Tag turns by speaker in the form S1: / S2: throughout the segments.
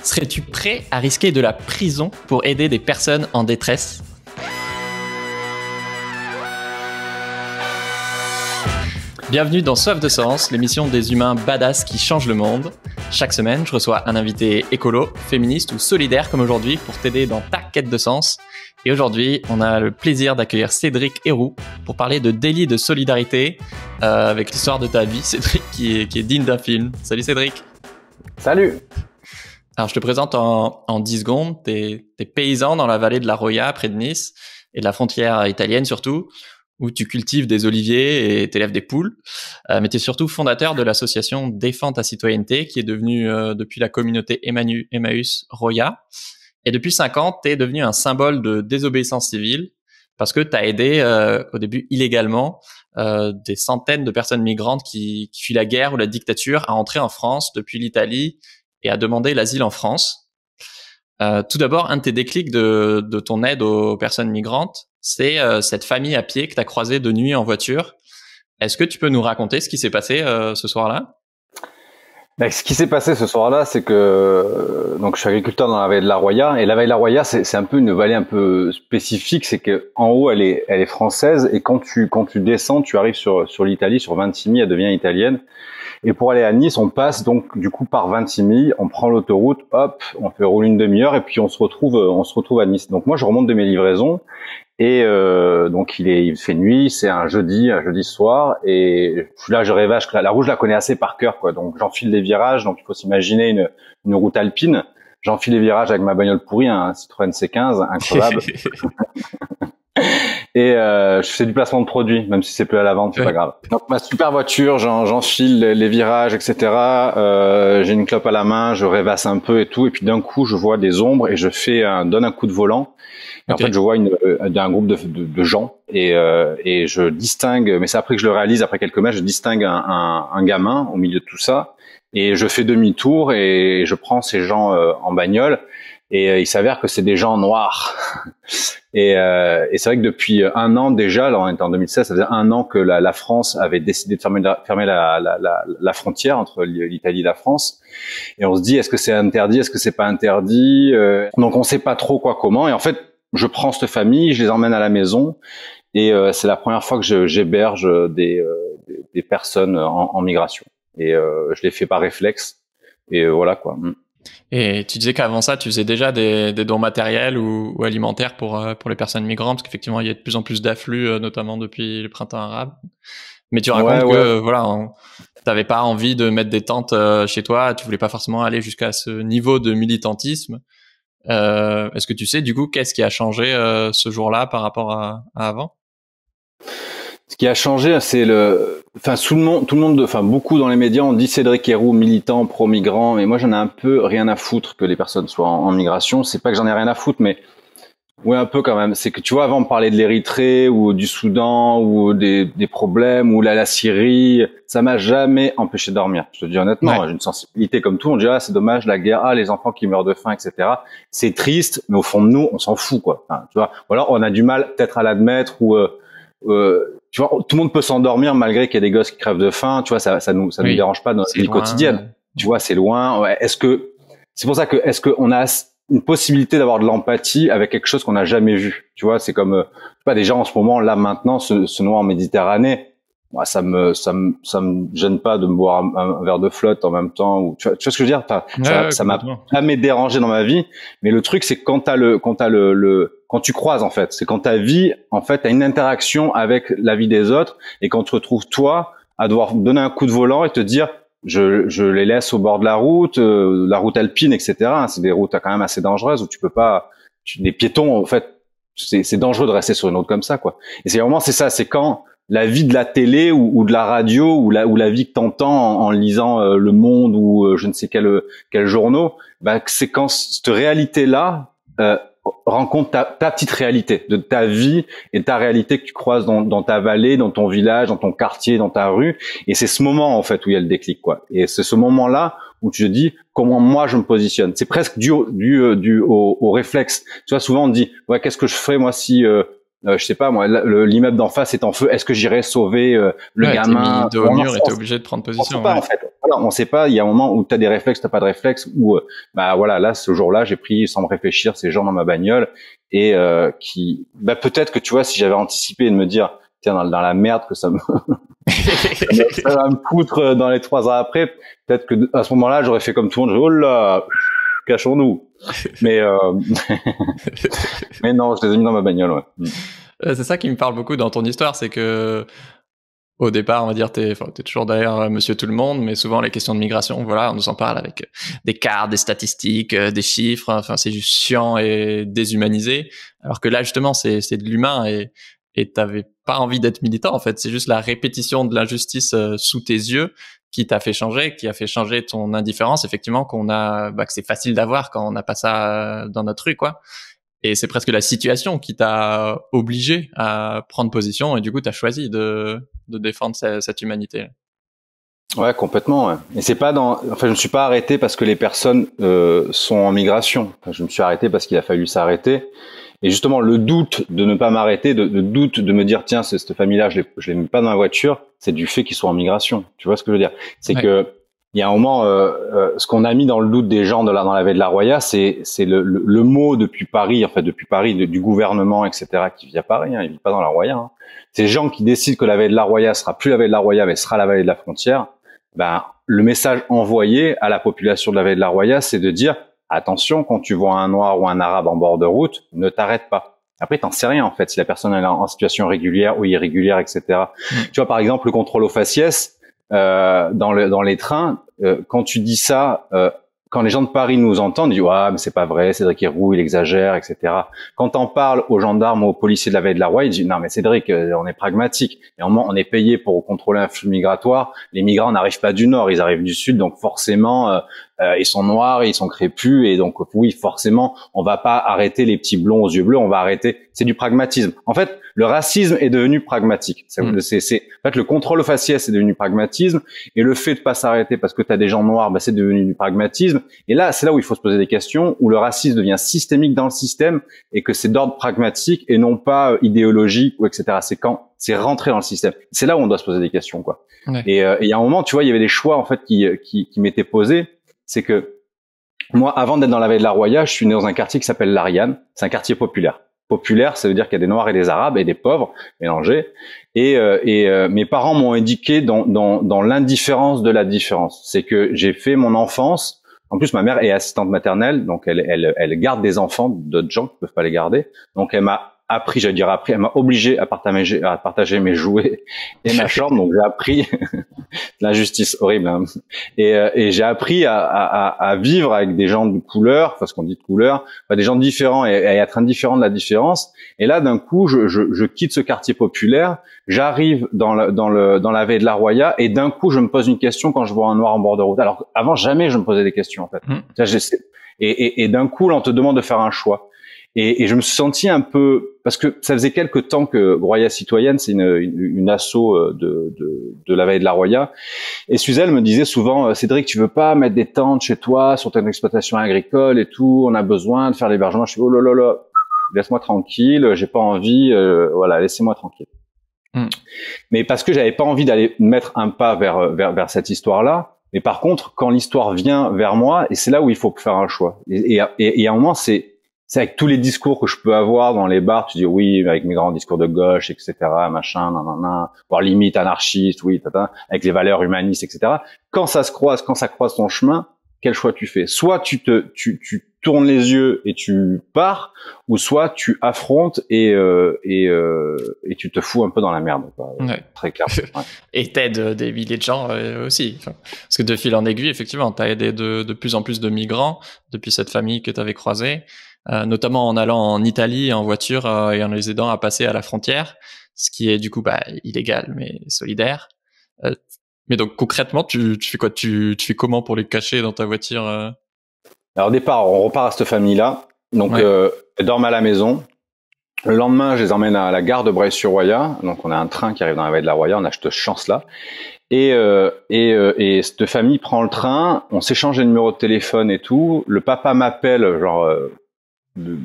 S1: Serais-tu prêt à risquer de la prison pour aider des personnes en détresse? Bienvenue dans Soif de Sens, l'émission des humains badass qui changent le monde. Chaque semaine, je reçois un invité écolo, féministe ou solidaire comme aujourd'hui pour t'aider dans ta quête de sens. Et aujourd'hui, on a le plaisir d'accueillir Cédric Héroux pour parler de délit de solidarité avec l'histoire de ta vie, Cédric, qui est digne d'un film. Salut Cédric.
S2: Salut.
S1: Alors, je te présente en 10 secondes. T'es paysan dans la vallée de la Roya, près de Nice, et de la frontière italienne surtout, où tu cultives des oliviers et t'élèves des poules. Mais tu es surtout fondateur de l'association Défends ta citoyenneté, qui est devenue, depuis la communauté Emmaüs Roya. Et depuis 5 ans, tu es devenu un symbole de désobéissance civile, parce que tu as aidé, au début illégalement, des centaines de personnes migrantes qui fuient la guerre ou la dictature à entrer en France depuis l'Italie et à demander l'asile en France. Tout d'abord, un de tes déclics de ton aide aux personnes migrantes, c'est cette famille à pied que tu as croisée de nuit en voiture. Est-ce que tu peux nous raconter ce qui s'est passé ce soir-là?
S2: Ce qui s'est passé ce soir-là, c'est que donc je suis agriculteur dans la vallée de la Roya, et la vallée de la Roya, c'est un peu une vallée un peu spécifique, c'est que en haut elle est française, et quand tu descends, tu arrives sur l'Italie, sur Vintimille, elle devient italienne. Et pour aller à Nice, on passe donc du coup par Vintimille, on prend l'autoroute, hop, on fait rouler une demi-heure et puis on se retrouve à Nice. Donc moi je remonte de mes livraisons et donc il fait nuit, c'est un jeudi soir, et là je rêvage, la route je la connais assez par cœur quoi. Donc j'enfile les virages, donc il faut s'imaginer une route alpine. J'enfile les virages avec ma bagnole pourrie, un Citroën C15 increvable. Et je fais du placement de produits, même si c'est plus à la vente, c'est pas grave. Donc ma super voiture, j'enfile les virages, etc. J'ai une clope à la main, je rêvasse un peu et tout, et puis d'un coup je vois des ombres et je donne un coup de volant. Et en fait je vois un groupe de gens et je distingue, mais c'est après que je le réalise, après quelques mètres, je distingue un gamin au milieu de tout ça, et je fais demi-tour et je prends ces gens en bagnole. Et il s'avère que c'est des gens noirs. Et c'est vrai que depuis 1 an déjà, alors on était en 2016, ça faisait 1 an que la France avait décidé de fermer la frontière entre l'Italie et la France. Et on se dit, est-ce que c'est interdit, est-ce que c'est pas interdit? Donc on sait pas trop quoi, comment. Et en fait, je prends cette famille, je les emmène à la maison. Et c'est la première fois que j'héberge des personnes en migration. Et je l'ai fait par réflexe. Et voilà quoi.
S1: Et tu disais qu'avant ça, tu faisais déjà des dons matériels ou alimentaires pour les personnes migrantes, parce qu'effectivement, il y a de plus en plus d'afflux, notamment depuis le printemps arabe. Mais tu racontes que voilà, t'avais pas envie de mettre des tentes chez toi, tu voulais pas forcément aller jusqu'à ce niveau de militantisme. Est-ce que tu sais du coup qu'est-ce qui a changé ce jour-là par rapport à avant?
S2: Ce qui a changé, c'est tout le monde, enfin beaucoup dans les médias, on dit Cédric Héroux, militant, pro-migrant, mais moi j'en ai un peu rien à foutre que les personnes soient en migration. C'est pas que j'en ai rien à foutre, mais oui un peu quand même. C'est que tu vois, avant on parlait de l'Érythrée ou du Soudan ou des problèmes ou la Syrie, ça m'a jamais empêché de dormir. Je te dis honnêtement, j'ai une sensibilité comme tout. On dit c'est dommage la guerre, les enfants qui meurent de faim, etc. C'est triste, mais au fond de nous, on s'en fout quoi. Enfin, tu vois, ou alors on a du mal peut-être à l'admettre ou tu vois, tout le monde peut s'endormir malgré qu'il y a des gosses qui crèvent de faim. Tu vois, ça nous dérange pas dans notre vie quotidienne. Tu vois, c'est loin. Ouais. C'est pour ça que, est-ce qu'on a une possibilité d'avoir de l'empathie avec quelque chose qu'on n'a jamais vu? Tu vois, c'est comme, pas des gens en ce moment, là, maintenant, se noient en Méditerranée. Moi, ça me gêne pas de me boire un verre de flotte en même temps. Ou, tu vois ce que je veux dire? Enfin, ça m'a jamais dérangé dans ma vie. Mais le truc, c'est quand quand tu croises, en fait, c'est quand ta vie, en fait, a une interaction avec la vie des autres, et quand tu te retrouves, toi, à devoir donner un coup de volant et te dire, je les laisse au bord de la route alpine, etc. C'est des routes quand même assez dangereuses où tu peux pas, des piétons, en fait, c'est dangereux de rester sur une route comme ça, quoi. Et c'est ça, c'est quand la vie de la télé ou de la radio ou la vie que t'entends en lisant Le Monde ou je ne sais quel journaux, c'est quand cette réalité-là rencontre ta petite réalité de ta vie et ta réalité que tu croises dans ta vallée, dans ton village, dans ton quartier, dans ta rue. Et c'est ce moment en fait où il y a le déclic, quoi. Et c'est ce moment-là où tu te dis comment moi je me positionne. C'est presque dû au réflexe. Tu vois, souvent on te dit qu'est-ce que je ferais moi si je sais pas moi, l'immeuble d'en face est en feu, est-ce que j'irai sauver le gamin?
S1: T'es mis dos au mur et t'es obligé de prendre position.
S2: On sait pas en fait. Voilà, on sait pas. Il y a un moment où t'as des réflexes, t'as pas de réflexes. Où bah voilà, là ce jour-là, j'ai pris sans me réfléchir ces gens dans ma bagnole et bah peut-être que tu vois, si j'avais anticipé et de me dire tiens dans la merde que ça me ça va me foutre dans les 3 ans après, peut-être que à ce moment-là, j'aurais fait comme tout le monde. Oh là, cachons-nous. Mais mais non, je les ai mis dans ma bagnole. Ouais.
S1: C'est ça qui me parle beaucoup dans ton histoire, c'est que au départ, on va dire, t'es toujours derrière Monsieur Tout le Monde, mais souvent les questions de migration, voilà, on nous en parle avec des cartes, des statistiques, des chiffres. Enfin, c'est juste chiant et déshumanisé. Alors que là, justement, c'est de l'humain et t'avais pas envie d'être militant. En fait, c'est juste la répétition de l'injustice sous tes yeux qui t'a fait changer, qui a fait changer ton indifférence. Effectivement, que c'est facile d'avoir quand on n'a pas ça dans notre rue, quoi. Et c'est presque la situation qui t'a obligé à prendre position et du coup, t'as choisi de défendre cette humanité.
S2: Ouais, complètement. Ouais. Et c'est pas enfin, je me suis pas arrêté parce que les personnes sont en migration. Enfin, je me suis arrêté parce qu'il a fallu s'arrêter. Et justement, le doute de ne pas m'arrêter, de doute de me dire tiens, cette famille-là, je les mets pas dans la voiture, c'est du fait qu'ils soient en migration. Tu vois ce que je veux dire? C'est que il y a un moment, ce qu'on a mis dans le doute des gens dans la vallée de la Roya, c'est le mot depuis Paris, en fait, depuis Paris, du gouvernement, etc., qui vit à Paris, hein, il vit pas dans la Roya. Hein. Ces gens qui décident que la vallée de la Roya sera plus la vallée de la Roya, mais sera la vallée de la frontière. Ben, le message envoyé à la population de la vallée de la Roya, c'est de dire attention, quand tu vois un noir ou un arabe en bord de route, ne t'arrête pas. Après, t'en sais rien, en fait, si la personne est en situation régulière ou irrégulière, etc. Tu vois, par exemple, le contrôle aux faciès, dans les trains, quand tu dis ça, quand les gens de Paris nous entendent, ils disent ouais, mais c'est pas vrai, Cédric Héroux, il exagère, etc. Quand on parle aux gendarmes ou aux policiers de la vallée de la Roya, ils disent non mais Cédric, on est pragmatique. Et au moment, on est payé pour contrôler un flux migratoire. Les migrants n'arrivent pas du nord, ils arrivent du sud, donc forcément ils sont noirs, ils sont crépus, et donc oui, forcément, on va pas arrêter les petits blonds aux yeux bleus, on va arrêter. C'est du pragmatisme. En fait, le racisme est devenu pragmatique. En fait, le contrôle aux faciès c'est devenu pragmatisme, et le fait de pas s'arrêter parce que tu as des gens noirs, bah, c'est devenu du pragmatisme. Et là, c'est là où il faut se poser des questions, où le racisme devient systémique dans le système, et que c'est d'ordre pragmatique et non pas idéologique ou etc. C'est quand c'est rentré dans le système. C'est là où on doit se poser des questions, quoi. Ouais. Et il y a un moment, tu vois, il y avait des choix en fait qui m'étaient posés. C'est que moi, avant d'être dans la vallée de la Roya, je suis né dans un quartier qui s'appelle l'Ariane. C'est un quartier populaire. Populaire, ça veut dire qu'il y a des Noirs et des Arabes et des pauvres mélangés. Et mes parents m'ont éduqué dans l'indifférence de la différence. C'est que j'ai fait mon enfance. En plus, ma mère est assistante maternelle, donc elle garde des enfants d'autres gens qui peuvent pas les garder. Donc elle m'a appris, elle m'a obligé à partager mes jouets et ma chambre. Donc j'ai appris l'injustice horrible, hein. Et j'ai appris à vivre avec des gens de couleur, parce qu'on dit de couleur, des gens différents et à être indifférent de la différence. Et là, d'un coup, je quitte ce quartier populaire, j'arrive dans la vallée de la Roya, et d'un coup, je me pose une question quand je vois un noir en bord de route. Alors avant, jamais je me posais des questions en fait. Et d'un coup, là, on te demande de faire un choix. Et je me suis senti un peu, parce que ça faisait quelques temps que Roya Citoyenne, c'est une asso de la vallée de la Roya, et Suzelle me disait souvent Cédric, tu veux pas mettre des tentes chez toi sur ton exploitation agricole et tout, on a besoin de faire l'hébergement. Je suis oh là là là, laisse-moi tranquille, j'ai pas envie, voilà, laissez-moi tranquille. Mais parce que j'avais pas envie d'aller mettre un pas vers cette histoire-là. Mais par contre, quand l'histoire vient vers moi, et c'est là où il faut faire un choix. Et à un moment, c'est avec tous les discours que je peux avoir dans les bars, tu dis oui, avec mes grands discours de gauche, etc., machin, nanana, voire limite anarchiste, oui, tata, avec les valeurs humanistes, etc. Quand ça croise ton chemin, quel choix tu fais? Soit tu tournes les yeux et tu pars, ou soit tu affrontes et tu te fous un peu dans la merde, quoi.
S1: Ouais.
S2: Très clair. Ouais.
S1: Et t'aides des milliers de gens aussi. Parce que de fil en aiguille, effectivement, t'as aidé de plus en plus de migrants depuis cette famille que t'avais croisée. Notamment en allant en Italie en voiture et en les aidant à passer à la frontière, ce qui est du coup illégal mais solidaire. Mais donc concrètement, tu fais quoi? Tu fais comment pour les cacher dans ta voiture
S2: Alors au départ, on repart à cette famille-là. Donc elles dorment à la maison. Le lendemain, je les emmène à la gare de Breil-sur-Roya. Donc on a un train qui arrive dans la vallée de la Roya. On a cette chance-là. Et cette famille prend le train. On s'échange les numéros de téléphone et tout. Le papa m'appelle genre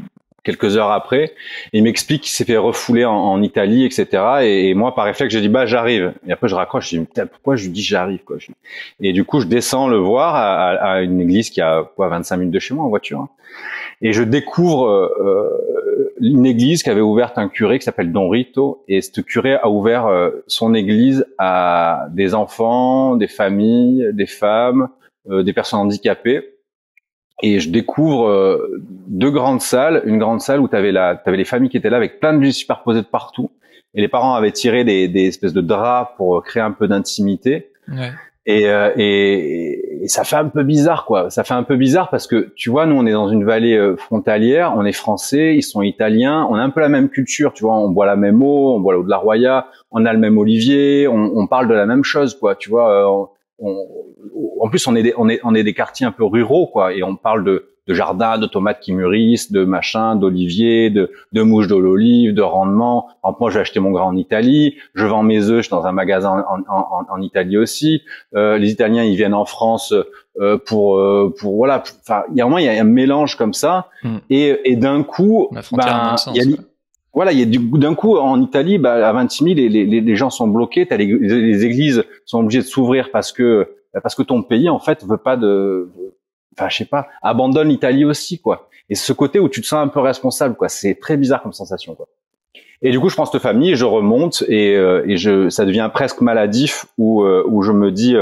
S2: quelques heures après. Et il m'explique qu'il s'est fait refouler en Italie, etc. Et moi, par réflexe, j'ai dit, bah, j'arrive. Et après, je raccroche, je dis, putain, pourquoi je lui dis j'arrive, quoi. Et du coup, je descends le voir à une église qui a, 25 minutes de chez moi en voiture. Hein. Et je découvre une église qui avait ouvert un curé qui s'appelle Don Rito. Et ce curé a ouvert son église à des enfants, des familles, des femmes, des personnes handicapées. Et je découvre deux grandes salles, une grande salle où t'avais les familles qui étaient là avec plein de lits superposés de partout, et les parents avaient tiré des espèces de draps pour créer un peu d'intimité.
S1: Ouais.
S2: Et ça fait un peu bizarre, quoi. Ça fait un peu bizarre parce que tu vois, nous on est dans une vallée frontalière, on est français, ils sont italiens, on a un peu la même culture, tu vois, on boit la même eau, on boit l'eau de la Roya, on a le même olivier, on parle de la même chose, quoi. Tu vois. En plus, on est des quartiers un peu ruraux, quoi, et on parle de jardins, de tomates qui mûrissent, de machins, d'oliviers, de mouches de l'olive, de rendement. Moi, j'ai acheté mon grain en Italie, je vends mes œufs dans un magasin en Italie aussi. Les Italiens, ils viennent en France pour voilà. Enfin, il y a un mélange comme ça, et d'un coup, voilà, il y a d'un coup en Italie, à Vintimille, les gens sont bloqués. T'as les églises sont obligées de s'ouvrir parce que ton pays en fait veut pas enfin je sais pas, abandonne l'Italie aussi, quoi. Et ce côté où tu te sens un peu responsable, quoi. C'est très bizarre comme sensation, quoi. Et du coup, je prends cette famille, je remonte et ça devient presque maladif où je me dis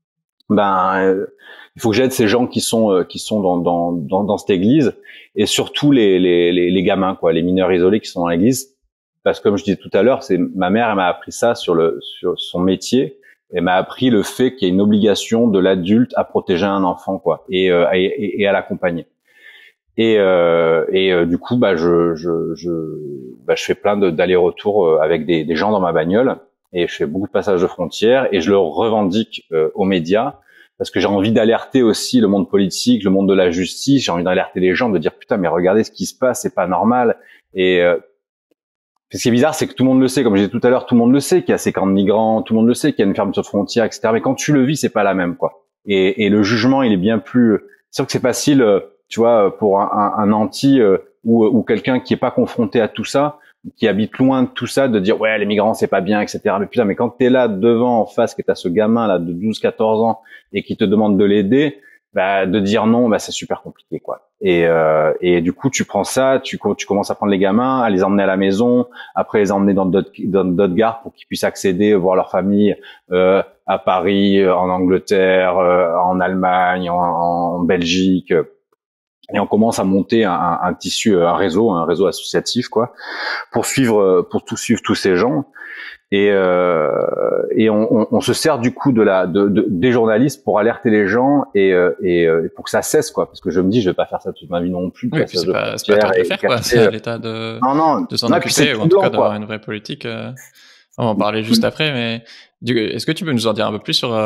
S2: il faut que j'aide ces gens qui sont dans cette église, et surtout les gamins, quoi, les mineurs isolés qui sont dans l'église, parce que comme je disais tout à l'heure, c'est ma mère, elle m'a appris ça sur son métier, elle m'a appris le fait qu'il y a une obligation de l'adulte à protéger un enfant, quoi, et à l'accompagner. Et du coup, je fais plein d'allers-retours avec des gens dans ma bagnole, et je fais beaucoup de passages de frontières, et je le revendique aux médias, parce que j'ai envie d'alerter aussi le monde politique, le monde de la justice. J'ai envie d'alerter les gens, de dire putain, mais regardez ce qui se passe, c'est pas normal. Et ce qui est bizarre, c'est que tout le monde le sait, comme je disais tout à l'heure, tout le monde le sait qu'il y a ces camps de migrants, tout le monde le sait qu'il y a une fermeture de frontières, etc. Mais quand tu le vis, c'est pas la même, quoi. Et le jugement, il est bien plus. C'est sûr que c'est facile, tu vois, pour un anti ou quelqu'un qui est pas confronté à tout ça, qui habite loin de tout ça, de dire ouais, les migrants c'est pas bien, etc. Mais putain, mais quand t'es là devant en face, que t'as ce gamin là de 12-14 ans et qui te demande de l'aider, de dire non, c'est super compliqué, quoi. Et du coup, tu prends ça, tu commences à prendre les gamins, à les emmener à la maison, après les emmener dans d'autres gares pour qu'ils puissent accéder, voir leur famille à Paris, en Angleterre, en Allemagne, en Belgique. Et on commence à monter un tissu, un réseau associatif, quoi, pour tout suivre tous ces gens. Et on se sert du coup des journalistes pour alerter les gens et pour que ça cesse, quoi, parce que je me dis je vais pas faire ça toute ma vie non plus.
S1: Oui, puis c'est pas à toi de le faire, quoi. C'est à l'État de s'en occuper, ou en tout cas d'avoir une vraie politique. On va en parler juste après, mais est-ce que tu peux nous en dire un peu plus sur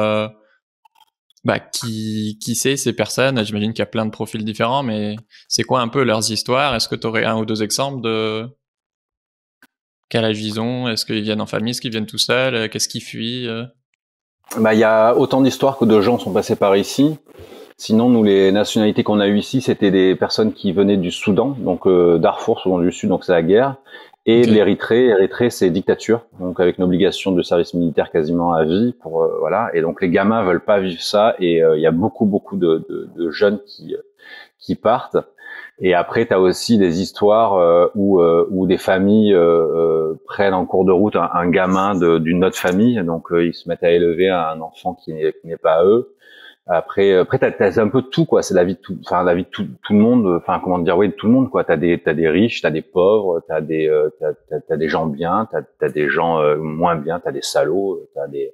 S1: qui c'est ces personnes? J'imagine qu'il y a plein de profils différents, mais c'est quoi un peu leurs histoires? Est-ce que tu aurais un ou deux exemples de quel âge ils ont? Est-ce qu'ils viennent en famille? Est-ce qu'ils viennent tout seuls? Qu'est-ce qu'ils fuient?
S2: Il y a autant d'histoires que de gens sont passés par ici. Sinon, nous, les nationalités qu'on a eues ici, c'était des personnes qui venaient du Soudan, donc Darfour, Soudan du Sud, donc c'est la guerre, et de l'Érythrée. Érythrée, c'est dictature, donc avec une obligation de service militaire quasiment à vie, pour voilà. Et donc les gamins veulent pas vivre ça, et il y a beaucoup de jeunes qui partent. Et après, tu as aussi des histoires où des familles prennent en cours de route un gamin d'une autre famille, donc ils se mettent à élever un enfant qui n'est pas à eux. Après t'as un peu de tout, quoi. C'est la vie de tout, enfin la vie de tout le monde. Enfin comment dire, oui, de tout le monde, quoi. T'as des riches, t'as des pauvres, t'as des gens bien, t'as des gens moins bien, t'as des salauds,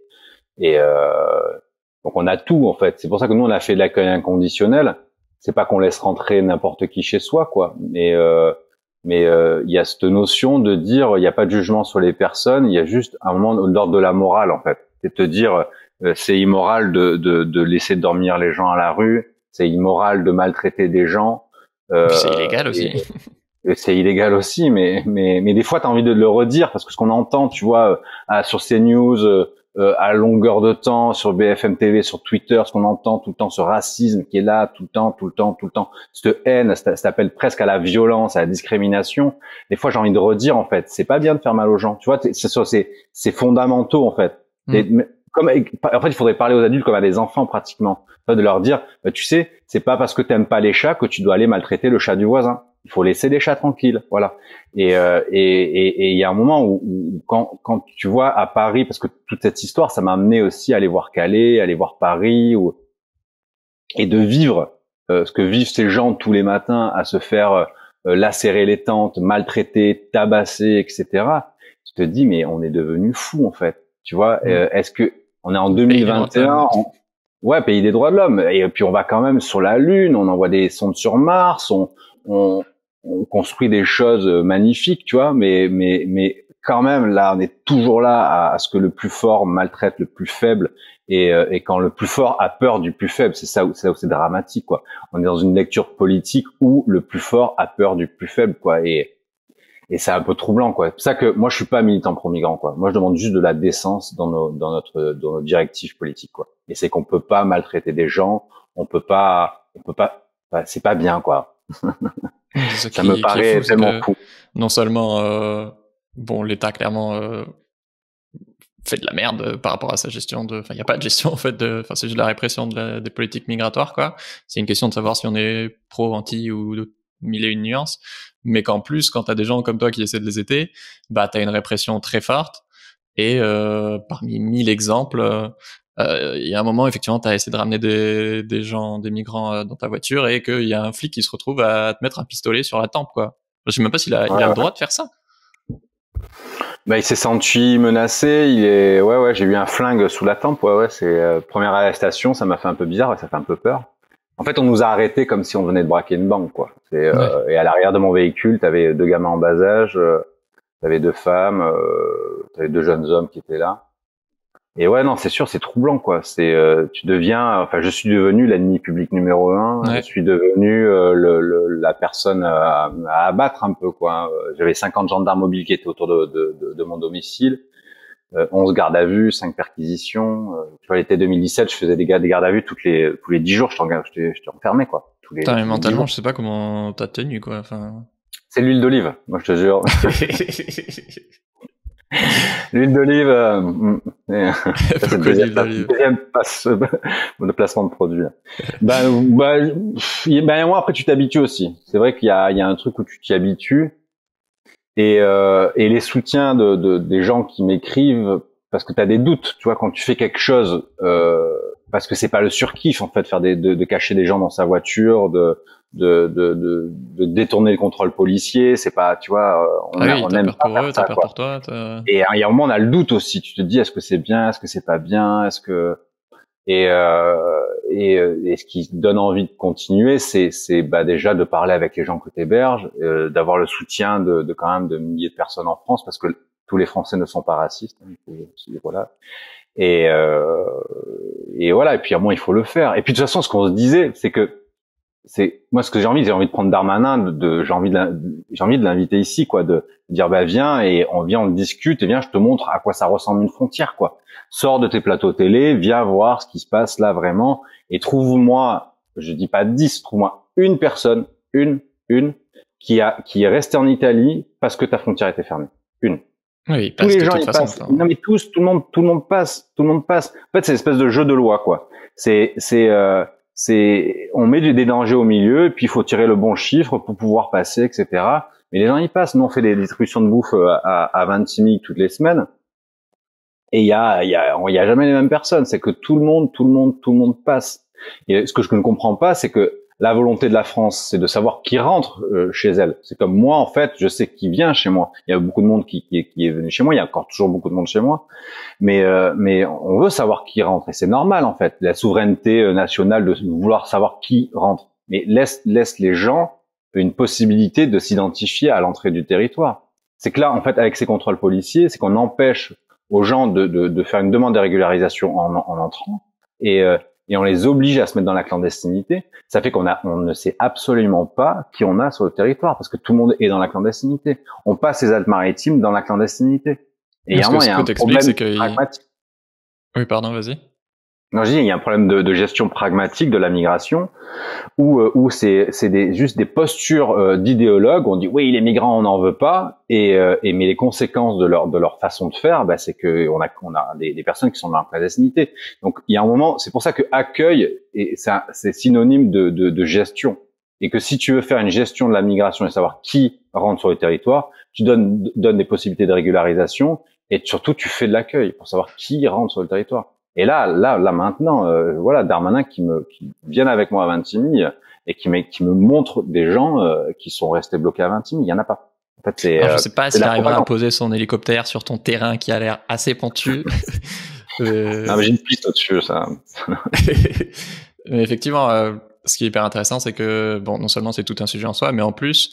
S2: donc on a tout, en fait. C'est pour ça que nous on a fait de l'accueil inconditionnel. C'est pas qu'on laisse rentrer n'importe qui chez soi, quoi. Mais il y a cette notion de dire il y a pas de jugement sur les personnes. Il y a juste un moment de l'ordre de la morale, en fait. C'est de te dire c'est immoral de laisser dormir les gens à la rue, c'est immoral de maltraiter des gens.
S1: C'est illégal aussi.
S2: Et c'est illégal aussi, mais des fois t'as envie de le redire parce que ce qu'on entend, tu vois, sur CNews, à longueur de temps sur BFM TV, sur Twitter, ce qu'on entend tout le temps, ce racisme qui est là tout le temps, tout le temps, tout le temps, cette haine, ça appelle presque à la violence, à la discrimination. Des fois, j'ai envie de redire, en fait, c'est pas bien de faire mal aux gens. Tu vois, c'est fondamentaux, en fait. En fait, il faudrait parler aux adultes comme à des enfants, pratiquement. De leur dire, bah, tu sais, c'est pas parce que t'aimes pas les chats que tu dois aller maltraiter le chat du voisin. Il faut laisser les chats tranquilles, voilà. Et il y a un moment où quand tu vois à Paris, parce que toute cette histoire, ça m'a amené aussi à aller voir Calais, aller voir Paris, et de vivre ce que vivent ces gens tous les matins, à se faire lacérer les tentes, maltraiter, tabasser, etc. Tu te dis, mais on est devenu fou, en fait. Tu vois, est-ce que on est en 2021, ouais, pays des droits de l'homme, et puis on va quand même sur la Lune, on envoie des sondes sur Mars, on construit des choses magnifiques, tu vois, mais quand même là, on est toujours là à ce que le plus fort maltraite le plus faible, et quand le plus fort a peur du plus faible, c'est ça où c'est dramatique, quoi. On est dans une lecture politique où le plus fort a peur du plus faible, quoi, et c'est un peu troublant, quoi. C'est pour ça que moi, je suis pas militant pro-migrant, quoi. Moi, je demande juste de la décence dans nos directives politiques, quoi. Et c'est qu'on peut pas maltraiter des gens, on peut pas, bah, c'est pas bien, quoi. Ça me paraît tellement fou.
S1: Non seulement, bon, l'État clairement fait de la merde par rapport à sa gestion enfin, il y a pas de gestion en fait enfin, c'est juste la répression des politiques migratoires, quoi. C'est une question de savoir si on est pro, anti ou de mille et une nuances. Mais qu'en plus, quand t'as des gens comme toi qui essaient de les aider, bah t'as une répression très forte. Et parmi 1000 exemples, il y a un moment effectivement t'as essayé de ramener des gens, des migrants dans ta voiture, et qu'il y a un flic qui se retrouve à te mettre un pistolet sur la tempe, quoi. Je sais même pas s'il a le droit de faire ça.
S2: Bah, il s'est senti menacé. Ouais, j'ai eu un flingue sous la tempe. Ouais, c'est première arrestation, ça m'a fait un peu bizarre, ça fait un peu peur. En fait, on nous a arrêtés comme si on venait de braquer une banque, quoi. Et à l'arrière de mon véhicule, t'avais 2 gamins en bas âge, t'avais 2 femmes, t'avais 2 jeunes hommes qui étaient là. Et ouais, non, c'est sûr, c'est troublant, quoi. Tu deviens, enfin, je suis devenu l'ennemi public numéro 1. Ouais. Je suis devenu la personne à abattre un peu, quoi. J'avais 50 gendarmes mobiles qui étaient autour de mon domicile. 11 gardes à vue, 5 perquisitions. Tu vois, l'été 2017, je faisais des gardes à vue tous les 10 jours, j'étais enfermé, quoi.
S1: Putain, mais mentalement, je sais pas comment t'as tenu, quoi. Enfin...
S2: C'est l'huile d'olive, moi, je te jure. L'huile d'olive, c'est le deuxième placement de produit. Moi, après, tu t'habitues aussi. C'est vrai qu'il y a un truc où tu t'y habitues. Et les soutiens des gens qui m'écrivent, parce que tu as des doutes, tu vois, quand tu fais quelque chose, parce que c'est pas le surkiff, en fait, de cacher des gens dans sa voiture, de détourner le contrôle policier, c'est pas, tu vois, on aime pas faire ça,
S1: t'as peur pour toi,
S2: et il y a un moment, on a le doute aussi. Tu te dis, est-ce que c'est bien, est-ce que c'est pas bien, est-ce que et ce qui donne envie de continuer, c'est déjà de parler avec les gens que t'héberges, d'avoir le soutien de quand même de milliers de personnes en France, parce que tous les Français ne sont pas racistes, hein, voilà. Et voilà. Et puis à un moment, il faut le faire. Et puis de toute façon, ce qu'on se disait, c'est que moi ce que j'ai envie de prendre Darmanin, j'ai envie de l'inviter ici, quoi, de dire bah viens et on discute, et viens, je te montre à quoi ça ressemble une frontière, quoi. Sors de tes plateaux télé, viens voir ce qui se passe là vraiment, et trouve-moi, je dis pas 10, trouve-moi une personne, une qui est restée en Italie parce que ta frontière était fermée. Une.
S1: Oui,
S2: tous les gens y passent. Non mais tout le monde passe. En fait, c'est une espèce de jeu de loi, quoi. On met des dangers au milieu, et puis il faut tirer le bon chiffre pour pouvoir passer, etc. Mais les gens y passent. Nous, on fait des distributions de bouffe à 26 000 toutes les semaines. Et il y a jamais les mêmes personnes. C'est que tout le monde passe. Et ce que je ne comprends pas, c'est que la volonté de la France, c'est de savoir qui rentre chez elle. C'est comme moi, en fait, je sais qui vient chez moi. Il y a beaucoup de monde qui est venu chez moi. Il y a encore toujours beaucoup de monde chez moi. Mais on veut savoir qui rentre, et c'est normal, en fait. La souveraineté nationale de vouloir savoir qui rentre. Mais laisse les gens une possibilité de s'identifier à l'entrée du territoire. C'est que là, en fait, avec ces contrôles policiers, c'est qu'on empêche aux gens de faire une demande de régularisation en entrant, et on les oblige à se mettre dans la clandestinité. Ça fait qu'on ne sait absolument pas qui on a sur le territoire, parce que tout le monde est dans la clandestinité. On passe les Alpes-Maritimes dans la clandestinité. Et il y a un problème pragmatique.
S1: Oui, pardon, vas-y.
S2: Non, je dis, il y a un problème de gestion pragmatique de la migration où juste des postures d'idéologues. On dit oui, les migrants, on n'en veut pas, mais les conséquences de leur façon de faire, bah, c'est que on a des personnes qui sont dans la clandestinité. Donc il y a un moment, c'est pour ça que accueil c'est synonyme de gestion, et que si tu veux faire une gestion de la migration et savoir qui rentre sur le territoire, tu donnes des possibilités de régularisation, et surtout tu fais de l'accueil pour savoir qui rentre sur le territoire. Et là maintenant, voilà, Darmanin qui vienne avec moi à Vintimille et qui me montre des gens qui sont restés bloqués à Vintimille. Il y en a pas. En fait,
S1: Alors, je sais pas s'il arrivera à
S2: propagande.
S1: poser son hélicoptère sur ton terrain qui a l'air assez pentu.
S2: Non, mais j'ai une piste au-dessus, ça.
S1: Mais effectivement, ce qui est hyper intéressant, c'est que bon, non seulement c'est tout un sujet en soi, mais en plus,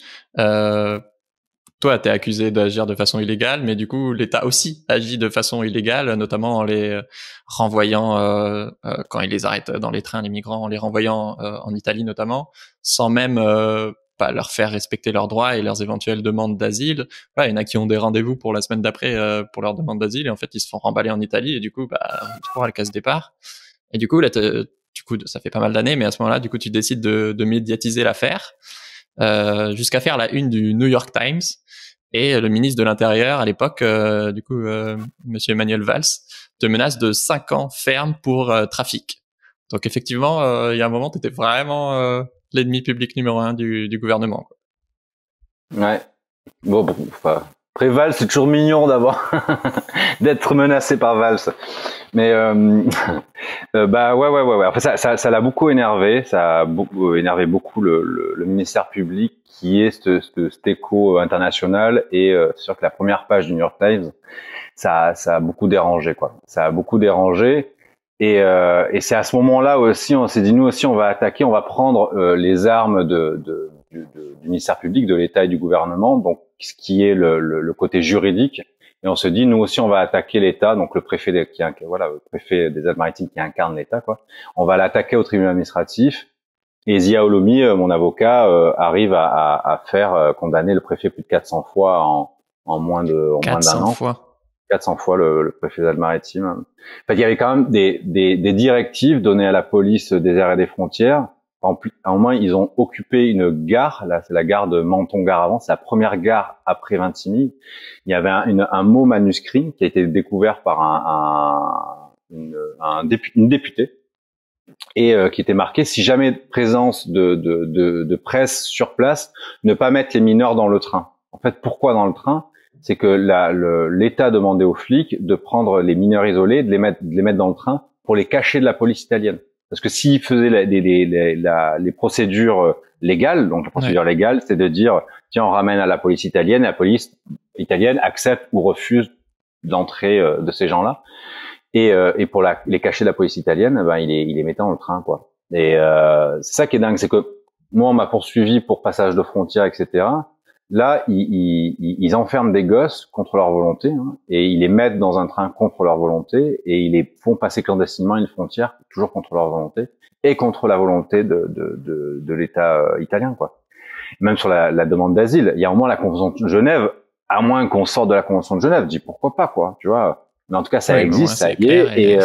S1: toi, t'es accusé d'agir de façon illégale, mais du coup, l'État aussi agit de façon illégale, notamment en les renvoyant, quand ils les arrêtent dans les trains, les migrants, en les renvoyant en Italie notamment, sans même pas leur faire respecter leurs droits et leurs éventuelles demandes d'asile. Voilà, il y en a qui ont des rendez-vous pour la semaine d'après pour leur demande d'asile, et en fait, ils se font remballer en Italie, et du coup, retour à la case départ. Et du coup, là, du coup, ça fait pas mal d'années, mais à ce moment-là, du coup, tu décides de médiatiser l'affaire, jusqu'à faire la une du New York Times. Et le ministre de l'Intérieur à l'époque, Monsieur Emmanuel Valls, te menace de 5 ans ferme pour trafic. Donc effectivement, il y a un moment, tu étais vraiment l'ennemi public numéro 1 du gouvernement, quoi.
S2: Ouais. Bon, enfin, après Valls, c'est toujours mignon d'être menacé par Valls. Mais bah ouais. Enfin, ça l'a beaucoup énervé. Ça a énervé beaucoup le ministère public, qui est cet écho international. Et c'est sûr que la première page du New York Times, ça a beaucoup dérangé, quoi. Ça a beaucoup dérangé. Et c'est à ce moment-là aussi, on s'est dit, nous aussi, on va attaquer, on va prendre les armes du ministère public, de l'État et du gouvernement, donc ce qui est le côté juridique. Et on se dit, nous aussi, on va attaquer l'État, donc le préfet le préfet des Alpes-Maritimes qui incarne l'État, quoi. On va l'attaquer au tribunal administratif. Et Zia Olomi, mon avocat, arrive à faire condamner le préfet plus de 400 fois en moins d'un
S1: 400
S2: an.
S1: fois.
S2: 400 fois le préfet des Alpes-Maritimes. En fait, il y avait quand même des directives données à la police des aires et des frontières. À un moment, ils ont occupé une gare. Là, c'est la gare de Menton-Gare-Avant. C'est la première gare après Vintimille. Il y avait un mot manuscrit qui a été découvert par une députée, et qui était marqué: si jamais présence de presse sur place, ne pas mettre les mineurs dans le train. En fait, pourquoi dans le train? C'est que l'État demandait aux flics de prendre les mineurs isolés, de les mettre dans le train pour les cacher de la police italienne. Parce que s'ils faisaient les procédures légales, donc la procédure légale, c'est de dire, tiens, on ramène à la police italienne, et la police italienne accepte ou refuse l'entrée de ces gens-là. Et pour les cacher de la police italienne, ben il les mettait dans le train, quoi. Et c'est ça qui est dingue, c'est que moi, on m'a poursuivi pour passage de frontières, etc. Là, ils enferment des gosses contre leur volonté, hein, et ils les mettent dans un train contre leur volonté, et ils les font passer clandestinement une frontière, toujours contre leur volonté, et contre la volonté de l'État italien, quoi. Même sur la demande d'asile, il y a au moins la Convention de Genève, à moins qu'on sorte de la Convention de Genève, dis pourquoi pas, quoi, tu vois. Mais en tout cas, ça existe, ça y est,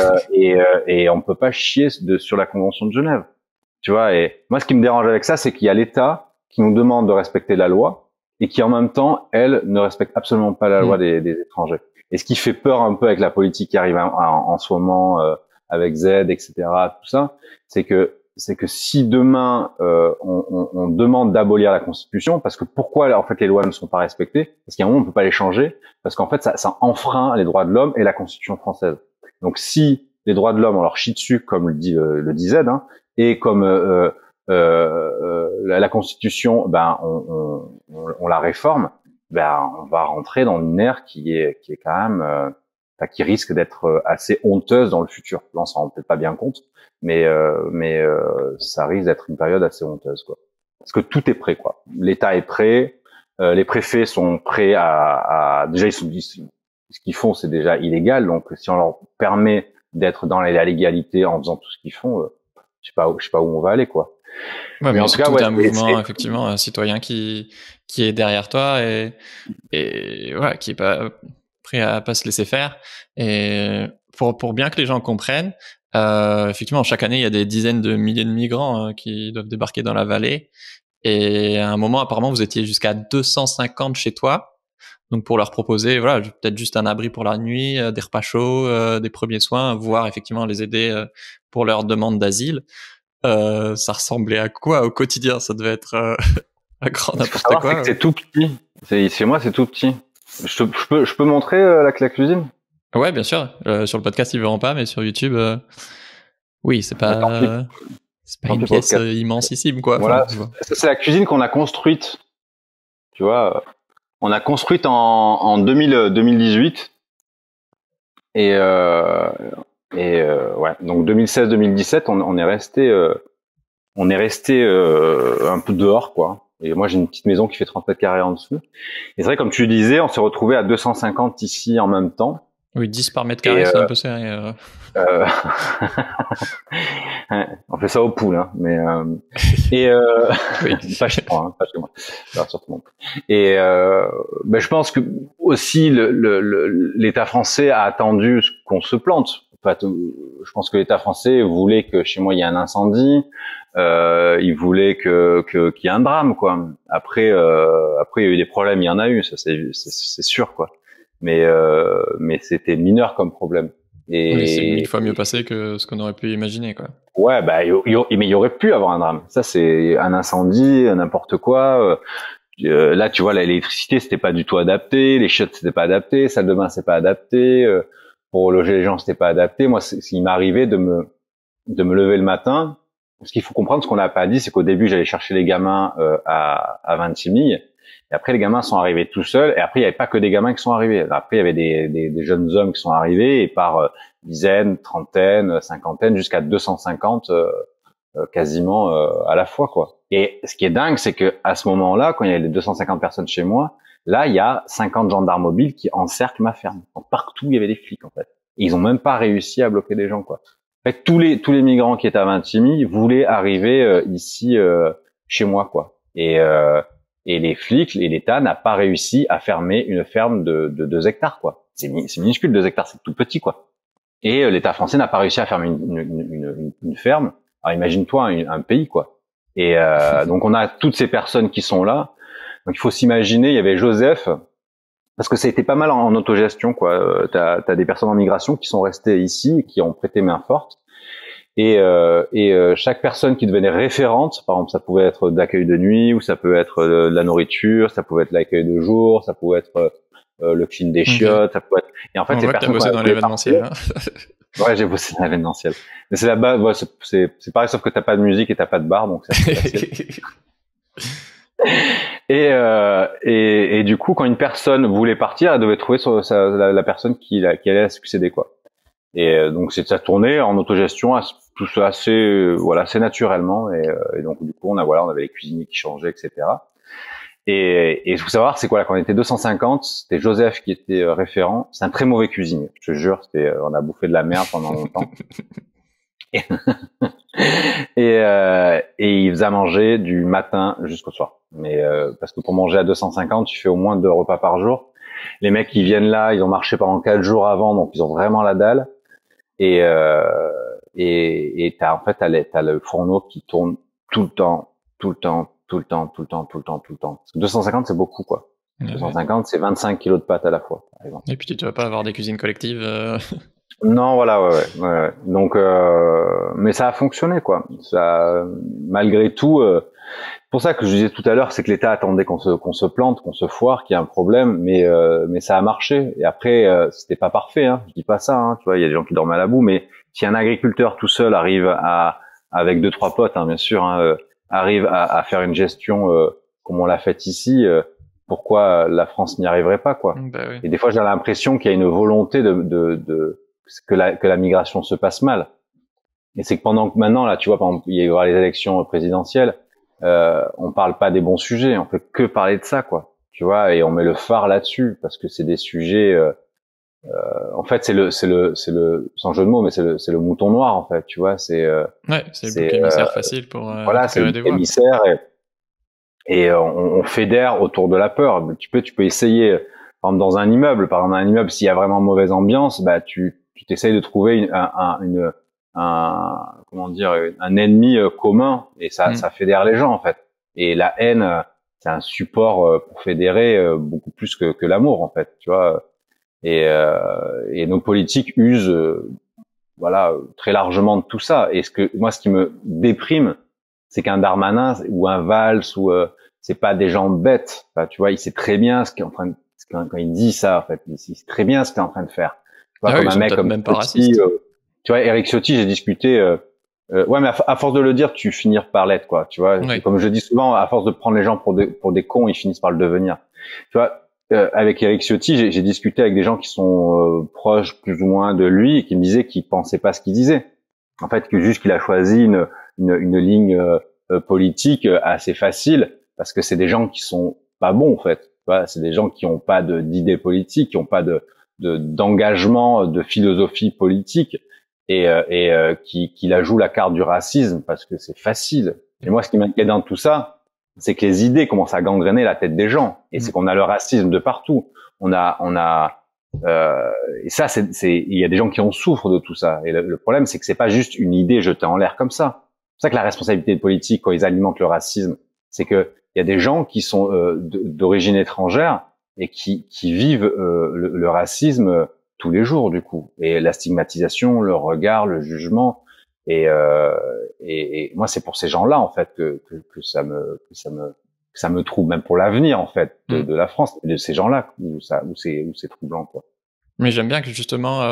S2: et on peut pas chier sur la Convention de Genève, tu vois. Et moi, ce qui me dérange avec ça, c'est qu'il y a l'État qui nous demande de respecter la loi, et qui en même temps, elle, ne respecte absolument pas la loi des étrangers. Et ce qui fait peur un peu avec la politique qui arrive en ce moment, avec Z, etc., tout ça, c'est que si demain on demande d'abolir la Constitution, parce que pourquoi en fait les lois ne sont pas respectées? Parce qu'à un moment on peut pas les changer, parce qu'en fait ça enfreint les droits de l'homme et la Constitution française. Donc si les droits de l'homme on leur chie dessus, comme le dit Z, hein, et comme la Constitution, ben on la réforme, ben on va rentrer dans une ère qui est quand même qui risque d'être assez honteuse dans le futur. Là, on s'en rend peut-être pas bien compte, mais ça risque d'être une période assez honteuse, quoi. Parce que tout est prêt, quoi. L'État est prêt, les préfets sont prêts déjà ce qu'ils font, c'est déjà illégal. Donc, si on leur permet d'être dans la légalité en faisant tout ce qu'ils font, je sais pas où on va aller, quoi.
S1: Ouais, mais en tout cas, un mouvement effectivement un citoyen qui est derrière toi et voilà, qui est pas prêt à pas se laisser faire. Et pour bien que les gens comprennent, effectivement, chaque année, il y a des dizaines de milliers de migrants qui doivent débarquer dans la vallée. Et à un moment, apparemment, vous étiez jusqu'à 250 chez toi. Donc, pour leur proposer, voilà, peut-être juste un abri pour la nuit, des repas chauds, des premiers soins, voire effectivement les aider pour leur demande d'asile. Ça ressemblait à quoi au quotidien? Ça devait être un grand n'importe quoi.
S2: C'est tout petit. Chez moi, c'est tout petit. Je peux montrer la cuisine?
S1: Ouais, bien sûr. Sur le podcast, ils verront pas, mais sur YouTube, oui, c'est pas une pièce immensissime, quoi.
S2: Voilà, ça, c'est la cuisine qu'on a construite. Tu vois, on a construite en 2018. Et ouais, donc 2016-2017, on est resté un peu dehors, quoi. Et moi, j'ai une petite maison qui fait 30 mètres carrés en dessous. Et c'est vrai, comme tu le disais, on s'est retrouvé à 250 ici en même temps.
S1: Oui, 10 par mètre carré, c'est un peu serré.
S2: On fait ça aux poules, hein, mais oui. Pas chez moi, pas chez moi. Alors, surtout non. Et je pense que aussi l'État français a attendu qu'on se plante. En fait, je pense que l'État français voulait que chez moi il y ait un incendie. Il voulait qu'il y ait un drame, quoi. Après il y a eu des problèmes, il y en a eu, ça c'est sûr, quoi. Mais c'était mineur comme problème. Et
S1: oui, c'est 1000 fois mieux passé que ce qu'on aurait pu imaginer, quoi.
S2: Ouais, mais il y aurait pu avoir un drame. Ça, c'est un incendie, n'importe quoi. Là, tu vois, l'électricité, c'était pas du tout adapté, les chiottes, c'était pas adapté, salle de bain, c'est pas adapté, pour loger les gens, c'était pas adapté. Moi, il m'arrivait de me lever le matin. Ce qu'il faut comprendre, ce qu'on n'a pas dit, c'est qu'au début, j'allais chercher les gamins à 26 000. Et après, les gamins sont arrivés tout seuls. Et après, il n'y avait pas que des gamins qui sont arrivés. Après, il y avait des jeunes hommes qui sont arrivés, et par dizaines, trentaines, cinquantaines, jusqu'à 250 quasiment à la fois, quoi. Et ce qui est dingue, c'est que à ce moment-là, quand il y avait les 250 personnes chez moi, là, il y a 50 gendarmes mobiles qui encerclent ma ferme. Donc, partout, il y avait des flics, en fait. Et ils ont même pas réussi à bloquer des gens, quoi. En fait, tous les migrants qui étaient à Vintimille voulaient arriver ici chez moi, quoi. Et les flics et l'État n'a pas réussi à fermer une ferme de 2 hectares, quoi. C'est minuscule, 2 hectares, c'est tout petit, quoi. Et l'État français n'a pas réussi à fermer une ferme. Alors imagine-toi un pays, quoi. Et donc on a toutes ces personnes qui sont là. Donc il faut s'imaginer, il y avait Joseph, parce que ça a été pas mal en autogestion, quoi. T'as des personnes en migration qui sont restées ici et qui ont prêté main forte. Et chaque personne qui devenait référente, par exemple, ça pouvait être d'accueil de nuit, ou ça peut être de la nourriture, ça pouvait être l'accueil de jour, ça pouvait être le clean des chiottes, ça pouvait être... Et en fait,
S1: on voit que t'as bossé dans l'événementiel. Hein.
S2: Ouais, j'ai bossé dans l'événementiel. Mais c'est la base, ouais, c'est pareil, sauf que t'as pas de musique et t'as pas de bar, donc c'est facile. Et du coup, quand une personne voulait partir, elle devait trouver la personne qui allait la succéder, quoi. Et donc ça tournait en autogestion, tout ça assez naturellement. Et donc du coup, on avait les cuisiniers qui changeaient, etc. Et il faut savoir, c'est quoi là, quand on était 250, c'était Joseph qui était référent. C'est un très mauvais cuisinier, je te jure. On a bouffé de la merde pendant longtemps. Et il faisait à manger du matin jusqu'au soir. Mais parce que pour manger à 250, tu fais au moins 2 repas par jour. Les mecs qui viennent là, ils ont marché pendant 4 jours avant, donc ils ont vraiment la dalle. Et t'as le fourneau qui tourne tout le temps. Parce que 250, c'est beaucoup, quoi. 250, c'est 25 kilos de pâtes à la fois, par exemple.
S1: Et puis tu vas pas avoir des cuisines collectives.
S2: Non, voilà, ouais. Donc, mais ça a fonctionné, quoi. Ça, malgré tout, pour ça que je disais tout à l'heure, c'est que l'État attendait qu'on se plante, qu'on se foire, qu'il y a un problème, mais ça a marché. Et après, c'était pas parfait, hein. Je dis pas ça, hein. Tu vois, il y a des gens qui dorment à la boue, mais si un agriculteur tout seul arrive avec 2-3 potes, hein, bien sûr, hein, arrive à faire une gestion comme on l'a fait ici, pourquoi la France n'y arriverait pas, quoi.
S1: Bah oui.
S2: Et des fois, j'ai l'impression qu'il y a une volonté que la migration se passe mal. Et c'est que pendant que maintenant, là, tu vois, par exemple, il y aura les élections présidentielles, on parle pas des bons sujets, on peut que parler de ça, quoi. Tu vois, et on met le phare là-dessus parce que c'est des sujets. En fait, c'est le, sans jeu de mots, mais c'est le mouton noir, en fait. Tu vois, c'est
S1: le bouc émissaire facile pour.
S2: Voilà, c'est le bouc émissaire et on fédère autour de la peur. Tu peux essayer. Par exemple, dans un immeuble, s'il y a vraiment mauvaise ambiance, bah tu tu t'essayes de trouver comment dire, un ennemi commun, et ça fédère les gens en fait. Et la haine, c'est un support pour fédérer beaucoup plus que l'amour en fait, tu vois. Et nos politiques usent, voilà, très largement de tout ça. Et ce qui me déprime, c'est qu'un Darmanin ou un Valls c'est pas des gens bêtes. Enfin, tu vois, il sait très bien ce qu'il est en train de, quand il dit ça, en fait, il sait très bien ce qu'il est en train de faire. Tu vois,
S1: Ah oui,
S2: comme un mec comme
S1: même pas raciste.
S2: tu vois, Eric Ciotti, j'ai discuté. Ouais, mais à force de le dire, tu finis par l'être, quoi. Tu vois,
S1: Oui.
S2: comme je dis souvent, à force de prendre les gens pour des cons, ils finissent par le devenir. Tu vois, avec Eric Ciotti, j'ai discuté avec des gens qui sont proches plus ou moins de lui et qui me disaient qu'ils pensaient pas ce qu'il disait. En fait, que juste qu'il a choisi une ligne politique assez facile parce que c'est des gens qui sont pas bons, en fait. Tu vois, c'est des gens qui ont pas d'idées politiques, qui ont pas d'engagement, de philosophie politique, et qui la jouent la carte du racisme parce que c'est facile. Et moi, ce qui m'inquiète dans tout ça, c'est que les idées commencent à gangréner la tête des gens, et c'est qu'on a le racisme de partout. Et ça, il y a des gens qui en souffrent de tout ça. Et le problème, c'est que c'est pas juste une idée jetée en l'air comme ça. C'est pour ça que la responsabilité des politiques, quand ils alimentent le racisme, c'est que il y a des gens qui sont d'origine étrangère et qui vivent le racisme tous les jours, du coup, et la stigmatisation, le regard, le jugement. Et moi, c'est pour ces gens-là, en fait, que ça me trouble, même pour l'avenir, en fait, de la France, de ces gens-là, où c'est troublant, quoi.
S1: Mais j'aime bien que justement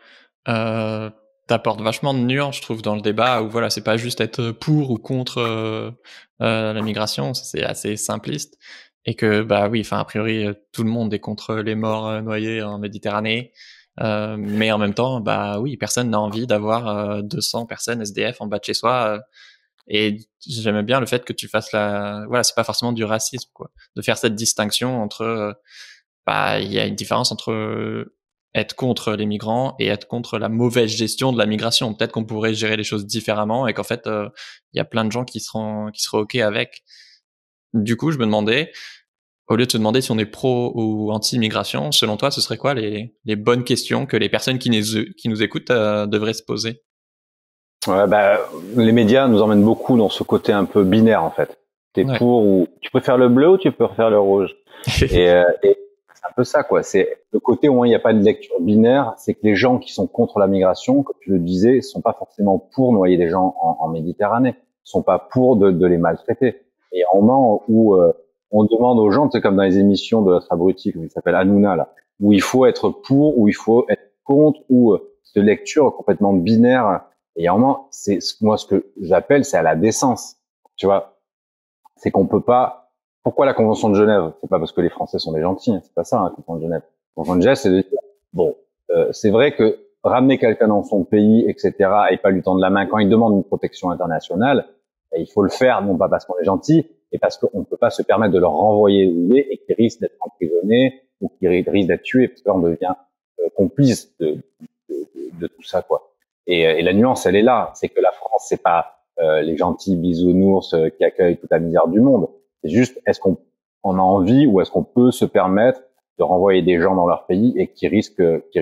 S1: t'apportes vachement de nuances, je trouve, dans le débat, où voilà, c'est pas juste être pour ou contre la migration, c'est assez simpliste, et que bah oui, enfin a priori tout le monde est contre les morts noyés en Méditerranée, mais en même temps, bah oui, personne n'a envie d'avoir 200 personnes SDF en bas de chez soi. Et j'aimais bien le fait que tu fasses voilà, c'est pas forcément du racisme, quoi, de faire cette distinction entre bah il y a une différence entre être contre les migrants et être contre la mauvaise gestion de la migration. Peut-être qu'on pourrait gérer les choses différemment et qu'en fait il y a plein de gens qui seraient OK avec. Du coup, je me demandais, au lieu de se demander si on est pro ou anti-immigration, selon toi, ce serait quoi les bonnes questions que les personnes qui nous écoutent devraient se poser?
S2: Ouais, bah, les médias nous emmènent beaucoup dans ce côté un peu binaire, en fait. T'es pour ou tu préfères le bleu ou tu préfères le rouge? et c'est un peu ça, quoi. C'est le côté où il n'y a pas de lecture binaire, c'est que les gens qui sont contre la migration, comme tu le disais, sont pas forcément pour noyer des gens en Méditerranée, sont pas pour de les maltraiter. Et au moment où on demande aux gens, c'est comme dans les émissions de notre abruti, qui s'appelle Hanouna, là, où il faut être pour, où il faut être contre, ou cette lecture complètement binaire. Et à un moment, moi ce que j'appelle, c'est à la décence. Tu vois, c'est qu'on peut pas. Pourquoi la Convention de Genève? C'est pas parce que les Français sont des gentils, hein, c'est pas ça, hein, la Convention de Genève. La Convention de Genève, c'est de dire bon, c'est vrai que ramener quelqu'un dans son pays, etc., et pas lui tendre la main quand il demande une protection internationale, il faut le faire, non pas parce qu'on est gentil, mais parce qu'on ne peut pas se permettre de le renvoyer où il est et qu'il risque d'être emprisonné ou qu'il risque d'être tué, parce que là on devient complice de tout ça, quoi. Et la nuance, elle est là, c'est que la France, c'est pas les gentils bisounours qui accueillent toute la misère du monde. C'est juste, est-ce qu'on a envie ou est-ce qu'on peut se permettre de renvoyer des gens dans leur pays et qui risquent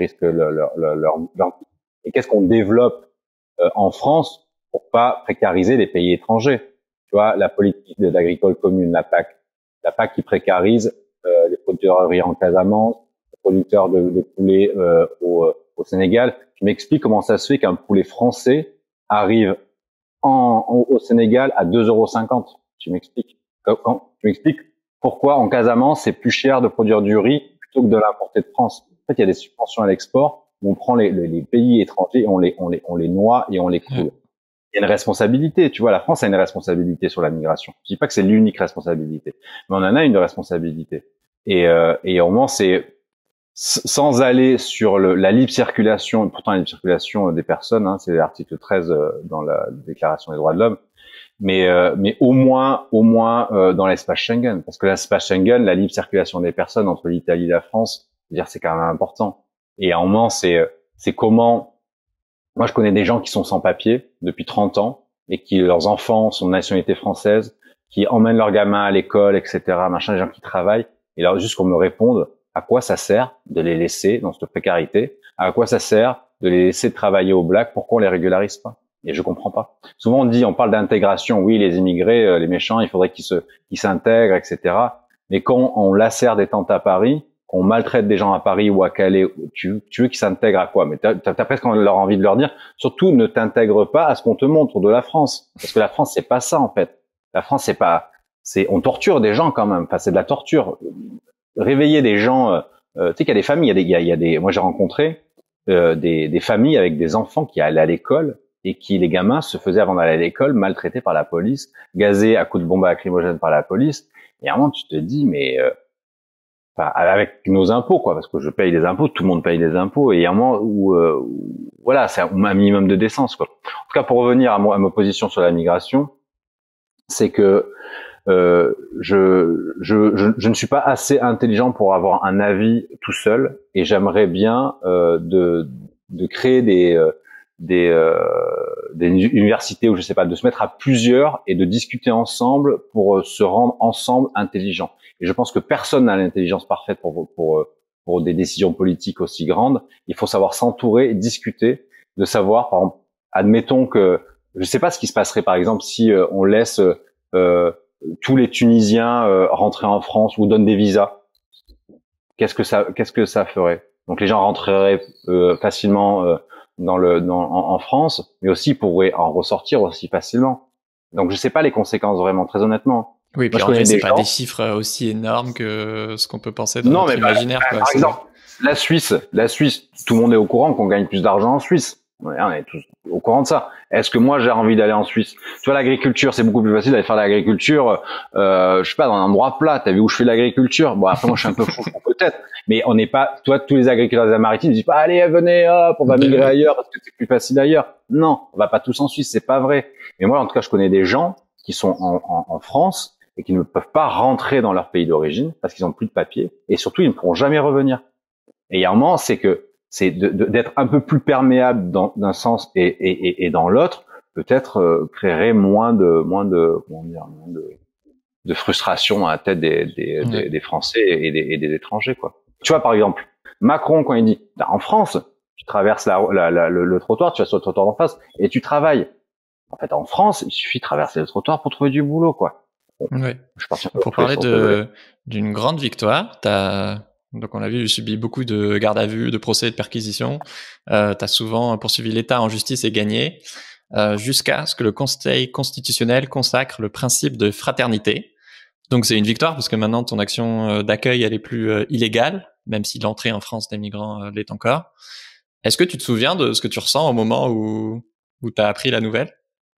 S2: leur vie. Et qu'est-ce qu'on développe en France pour pas précariser les pays étrangers? Tu vois, la politique agricole commune, la PAC qui précarise les producteurs de riz en Casamance, les producteurs de poulet au Sénégal. Tu m'expliques comment ça se fait qu'un poulet français arrive au Sénégal à 2,50 €. Tu m'expliques pourquoi en Casamance c'est plus cher de produire du riz plutôt que de l'importer de France. En fait, il y a des subventions à l'export où on prend les pays étrangers et on les noie et on les coule. Il y a une responsabilité, tu vois, la France a une responsabilité sur la migration. Je dis pas que c'est l'unique responsabilité, mais on en a une responsabilité. Et au moment, c'est sans aller sur la libre circulation, pourtant la libre circulation des personnes, hein, c'est l'article 13 dans la Déclaration des droits de l'homme, mais au moins dans l'espace Schengen, parce que l'espace Schengen, la libre circulation des personnes entre l'Italie et la France, c'est quand même important. Et à un moment, c'est comment. Moi, je connais des gens qui sont sans papier depuis 30 ans et qui leurs enfants sont de nationalité française, qui emmènent leurs gamins à l'école, etc. Machin, des gens qui travaillent. Et là, juste qu'on me réponde, à quoi ça sert de les laisser dans cette précarité? À quoi ça sert de les laisser travailler au black, pourquoi on les régularise pas? Et je comprends pas. Souvent on parle d'intégration, oui, les immigrés, les méchants, il faudrait qu'ils s'intègrent, etc. Mais quand on lacère des tentes à Paris, qu'on maltraite des gens à Paris ou à Calais, tu veux qu'ils s'intègrent à quoi? Mais t'as presque leur envie de leur dire, surtout ne t'intègre pas à ce qu'on te montre de la France, parce que la France c'est pas ça en fait. La France on torture des gens quand même. Enfin, c'est de la torture. Réveiller des gens, tu sais qu'il y a des familles, moi j'ai rencontré des familles avec des enfants qui allaient à l'école et qui, les gamins, se faisaient avant d'aller à l'école maltraités par la police, gazés à coups de bombes lacrymogènes par la police. Et à un moment, tu te dis, mais avec nos impôts, quoi, parce que je paye les impôts, tout le monde paye les impôts, et il y a un moment où voilà, c'est un minimum de décence, quoi. En tout cas, pour revenir à ma position sur la migration, c'est que je ne suis pas assez intelligent pour avoir un avis tout seul, et j'aimerais bien de créer des universités, ou je sais pas, de se mettre à plusieurs et de discuter ensemble pour se rendre ensemble intelligents. Et je pense que personne n'a l'intelligence parfaite pour des décisions politiques aussi grandes. Il faut savoir s'entourer et discuter, de savoir, par exemple, admettons que, je sais pas ce qui se passerait par exemple si on laisse tous les Tunisiens rentrer en France ou donne des visas. Qu'est-ce que ça ferait? Donc les gens rentreraient facilement en France, mais aussi pourraient en ressortir aussi facilement. Donc je sais pas les conséquences vraiment, très honnêtement.
S1: Oui, puis en fait, c'est pas des chiffres aussi énormes que ce qu'on peut penser dans notre imaginaire.
S2: Par exemple, la Suisse, tout le monde est au courant qu'on gagne plus d'argent en Suisse. On est tous au courant de ça. Est-ce que moi j'ai envie d'aller en Suisse? Tu vois, l'agriculture, c'est beaucoup plus facile d'aller faire de l'agriculture, je sais pas, dans un endroit plat. T'as vu où je fais de l'agriculture? Bon, après moi je suis un peu fou, peut-être. Mais on n'est pas, toi, tous les agriculteurs des maritimes disent pas, allez, venez, hop, on va migrer ailleurs parce que c'est plus facile ailleurs. Non, on va pas tous en Suisse, c'est pas vrai. Mais moi, en tout cas, je connais des gens qui sont en France et qui ne peuvent pas rentrer dans leur pays d'origine parce qu'ils ont plus de papiers et surtout ils ne pourront jamais revenir. Et il y a un moment, c'est d'être un peu plus perméable d'un sens et dans l'autre, peut-être créerait moins de frustration à la tête des Français et des étrangers, quoi. Tu vois, par exemple, Macron, quand il dit, en France, tu traverses le trottoir, tu vas sur le trottoir d'en face et tu travailles. En fait, en France, il suffit de traverser le trottoir pour trouver du boulot, quoi. Bon,
S1: ouais. Pour parler d'une grande victoire, donc on a vu, subi beaucoup de garde à vue, de procès, de perquisitions. T'as souvent poursuivi l'État en justice et gagné, jusqu'à ce que le Conseil constitutionnel consacre le principe de fraternité. Donc c'est une victoire parce que maintenant ton action d'accueil elle est plus illégale, même si l'entrée en France des migrants l'est encore. Est-ce que tu te souviens de ce que tu ressens au moment où t'as appris la nouvelle?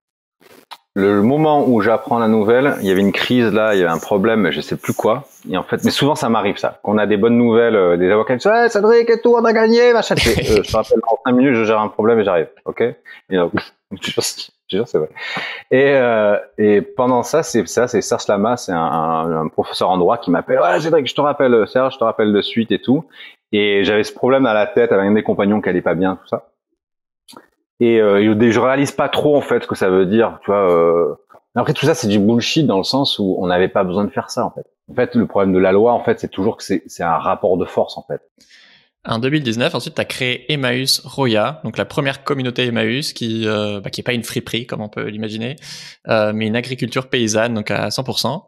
S2: Le moment où j'apprends la nouvelle, il y avait une crise là, il y avait un problème, mais je sais plus quoi. Et en fait, mais souvent ça m'arrive ça. Quand on a des bonnes nouvelles, des avocats qui disent hey, Cédric et tout, on a gagné, machin. Je te rappelle en 5 minutes, je gère un problème et j'arrive, ok. Et donc, je te jure, c'est vrai. Et pendant ça, c'est Serge Lama, c'est un professeur en droit qui m'appelle. Ouais, Cédric, je te rappelle, Serge, je te rappelle de suite et tout. Et j'avais ce problème à la tête avec un des compagnons qui allait pas bien, tout ça. Et je réalise pas trop en fait ce que ça veut dire, tu vois. Après tout ça c'est du bullshit dans le sens où on n'avait pas besoin de faire ça en fait. En fait le problème de la loi en fait c'est toujours que c'est un rapport de force en fait.
S1: En 2019, ensuite, tu as créé Emmaüs Roya, donc la première communauté Emmaüs qui est pas une friperie comme on peut l'imaginer, mais une agriculture paysanne, donc à 100%.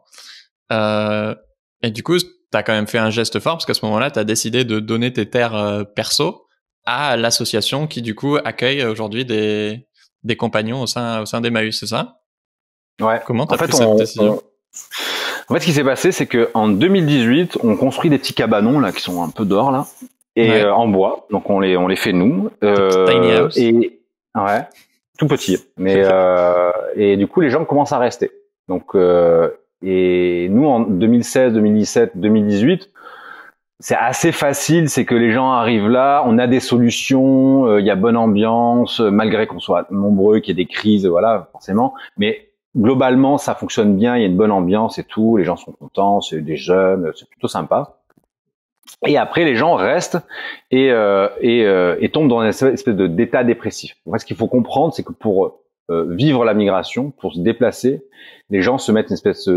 S1: Et du coup, tu as quand même fait un geste fort parce qu'à ce moment-là, tu as décidé de donner tes terres perso à l'association qui du coup accueille aujourd'hui des compagnons au sein d'Emmaüs, c'est ça?
S2: Ouais.
S1: Comment t'as pris cette décision?
S2: En fait, ce qui s'est passé, c'est que en 2018, on construit des petits cabanons là qui sont un peu dehors là et en bois. Donc on les fait nous.
S1: Tiny house.
S2: Et ouais, tout petit. Mais et du coup, les gens commencent à rester. Donc et nous en 2016, 2017, 2018. C'est assez facile, c'est que les gens arrivent là, on a des solutions, il y a bonne ambiance, malgré qu'on soit nombreux, qu'il y ait des crises, voilà, forcément. Mais globalement, ça fonctionne bien, il y a une bonne ambiance et tout, les gens sont contents, c'est des jeunes, c'est plutôt sympa. Et après, les gens restent et tombent dans une espèce d'état dépressif. En fait, ce qu'il faut comprendre, c'est que pour vivre la migration, pour se déplacer, les gens se mettent une espèce, se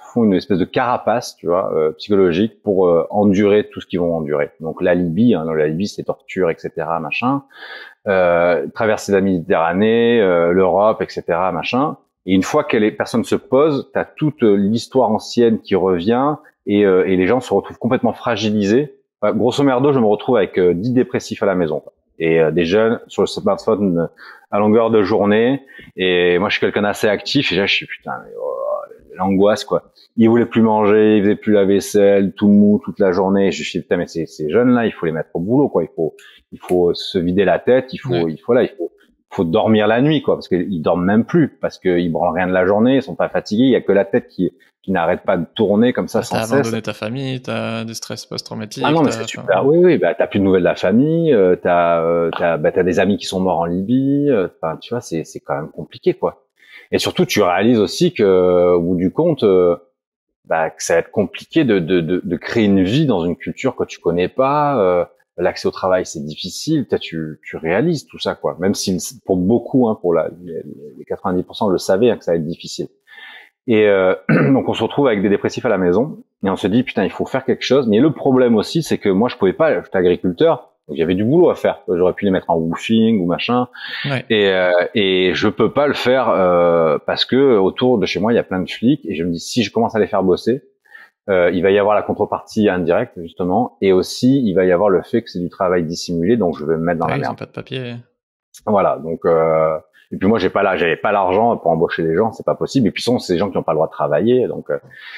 S2: font une espèce de carapace, tu vois, psychologique pour endurer tout ce qu'ils vont endurer. Donc la Libye, hein, la Libye, c'est torture, etc., machin. Traverser la Méditerranée, l'Europe, etc., machin. Et une fois que les personnes se posent, t'as toute l'histoire ancienne qui revient et les gens se retrouvent complètement fragilisés. Grosso merdo, je me retrouve avec 10 dépressifs à la maison, quoi. Et des jeunes sur le smartphone à longueur de journée. Et moi, je suis quelqu'un d'assez actif. Et là, je suis putain, mais l'angoisse, quoi. Ils voulaient plus manger, ils faisaient plus la vaisselle, tout mou toute la journée. Je suis putain, mais ces jeunes-là, il faut les mettre au boulot, quoi. Il faut se vider la tête. Il faut dormir la nuit, quoi, parce qu'ils dorment même plus, parce qu'ils branlent rien de la journée, ils sont pas fatigués. Il y a que la tête qui n'arrête pas de tourner comme ça sans cesse.
S1: T'as abandonné ta famille, t'as des stress post-traumatiques.
S2: Ah non, mais c'est super. Oui, bah, t'as plus de nouvelles de la famille, t'as des amis qui sont morts en Libye, enfin, tu vois, c'est quand même compliqué, quoi. Et surtout, tu réalises aussi que, au bout du compte, que ça va être compliqué de créer une vie dans une culture que tu connais pas, l'accès au travail, c'est difficile, tu réalises tout ça, quoi. Même si, pour beaucoup, hein, pour les 90% le savaient, hein, que ça va être difficile. Et donc on se retrouve avec des dépressifs à la maison et on se dit putain il faut faire quelque chose. Mais le problème aussi c'est que moi je pouvais pas, j'étais agriculteur, donc il y avait du boulot à faire. J'aurais pu les mettre en woofing ou machin,
S1: ouais.
S2: Et je peux pas le faire parce que autour de chez moi il y a plein de flics et je me dis si je commence à les faire bosser, il va y avoir la contrepartie indirecte justement et aussi il va y avoir le fait que c'est du travail dissimulé donc je vais me mettre dans la merde.
S1: Ils ont pas de papier.
S2: Voilà donc. Et puis moi, j'avais pas l'argent pour embaucher des gens, c'est pas possible. Et puis c'est des gens qui n'ont pas le droit de travailler, donc.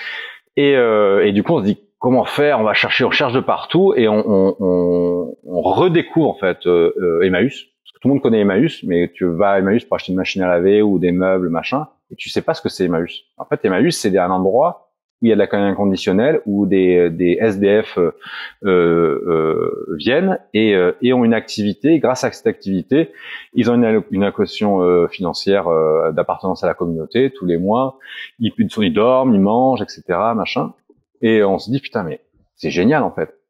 S2: Et du coup, on se dit comment faire. On cherche de partout et on redécouvre en fait Emmaüs. Parce que tout le monde connaît Emmaüs, mais tu vas à Emmaüs pour acheter une machine à laver ou des meubles, machin, et tu sais pas ce que c'est Emmaüs. En fait, Emmaüs, c'est un endroit où il y a de l'accueil inconditionnel, où des SDF viennent et ont une activité. Grâce à cette activité, ils ont une allocation financière d'appartenance à la communauté tous les mois. Ils dorment, ils mangent, etc., machin. Et on se dit putain, mais c'est génial en fait.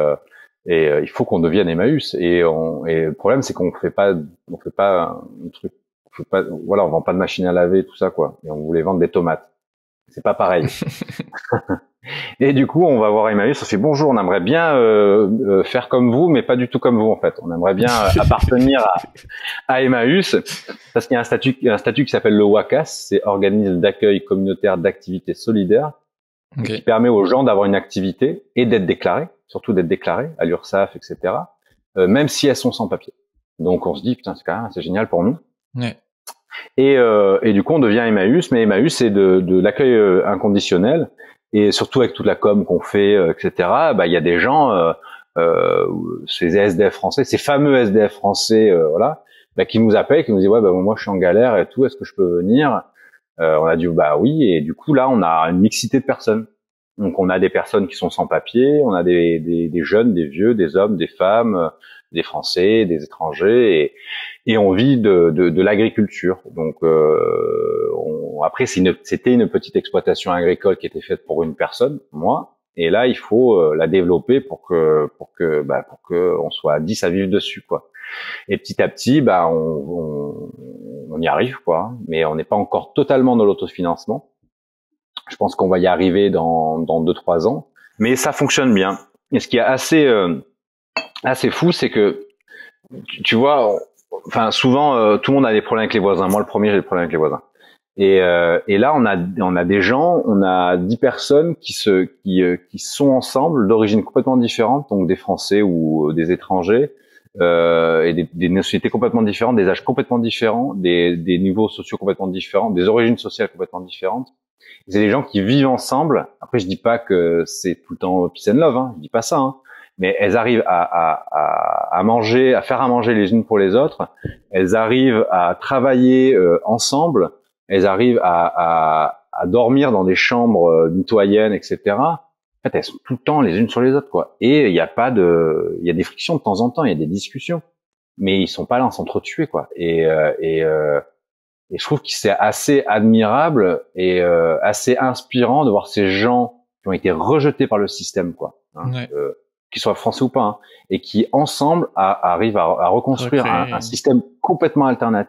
S2: Il faut qu'on devienne Emmaüs. Et le problème, c'est qu'on fait pas un truc. On vend pas de machine à laver, tout ça, quoi. Et on voulait vendre des tomates. C'est pas pareil. Et du coup, on va voir Emmaüs, on fait bonjour, on aimerait bien faire comme vous, mais pas du tout comme vous en fait. On aimerait bien appartenir à Emmaüs, parce qu'il y a un statut qui s'appelle le WACAS, c'est Organisme d'accueil communautaire d'activité solidaire, qui permet aux gens d'avoir une activité et d'être déclarés, surtout d'être déclarés à l'URSSAF, etc., même si elles sont sans papier. Donc on se dit, putain, c'est génial pour nous.
S1: Ouais.
S2: Et du coup, on devient Emmaüs, mais Emmaüs, c'est de l'accueil inconditionnel. Et surtout avec toute la com qu'on fait, etc. Il y a des gens, ces SDF français, ces fameux SDF français, voilà, qui nous appellent, qui nous disent ouais, moi je suis en galère et tout, est-ce que je peux venir? On a dit bah oui, et du coup là on a une mixité de personnes. Donc on a des personnes qui sont sans papier, on a des jeunes, des vieux, des hommes, des femmes, des Français, des étrangers, et on vit de l'agriculture. Donc après c'était une petite exploitation agricole qui était faite pour une personne, moi, et là il faut la développer pour que on soit à 10 à vivre dessus, quoi. Et petit à petit on y arrive, quoi, mais on n'est pas encore totalement dans l'autofinancement. Je pense qu'on va y arriver dans 2-3 ans, mais ça fonctionne bien. Et ce qui est assez fou, c'est que tu vois, enfin souvent tout le monde a des problèmes avec les voisins. Moi le premier, j'ai des problèmes avec les voisins. Et là on a des gens, on a 10 personnes qui sont ensemble d'origines complètement différentes, donc des Français ou des étrangers, et des nationalités complètement différentes, des âges complètement différents, des niveaux sociaux complètement différents, des origines sociales complètement différentes. C'est des gens qui vivent ensemble. Après, je dis pas que c'est tout le temps peace and love, hein. Je dis pas ça, hein. Mais elles arrivent à manger, à faire à manger les unes pour les autres. Elles arrivent à travailler ensemble. Elles arrivent à dormir dans des chambres mitoyennes, etc. En fait, elles sont tout le temps les unes sur les autres, quoi. Et il y a des frictions de temps en temps, il y a des discussions, mais ils sont pas là à s'entretuer, quoi. Et je trouve que c'est assez admirable et assez inspirant de voir ces gens qui ont été rejetés par le système, quoi, hein,
S1: ouais.
S2: Qu'ils soient français ou pas, hein, et qui ensemble arrivent à reconstruire un système complètement alternatif